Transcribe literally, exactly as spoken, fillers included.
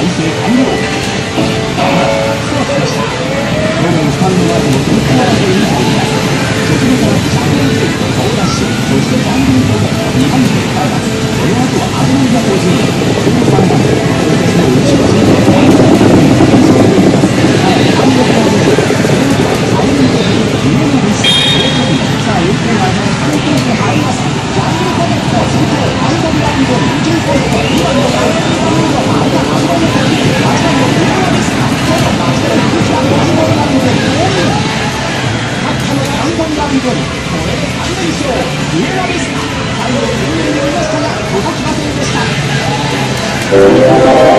再生完了。スタートしました。去年スタンド前の先頭争いに入ります。初めから着順する猛ダッシュ、そして番組とにばん手からます。その後はアドバンザ個人じゅうさんばん手、そしてその内側に前の番組に転送しています。さらに単独の部分、その後はサウンドと見えのリスク、大谷、さあよく前のスタートに入ります。ジャングルコメット先頭、アンドリアンドにじゅうポイント、にばんのサウンド、さんばんの前田アンドリアンド、はちばんの見えのリスク、そのはちばんのいちばんのアンドリアンド、勝ったのはアンドリアンド、これでさん連勝、見えのリスク、最後に前面に乗りましたが届きませんでした。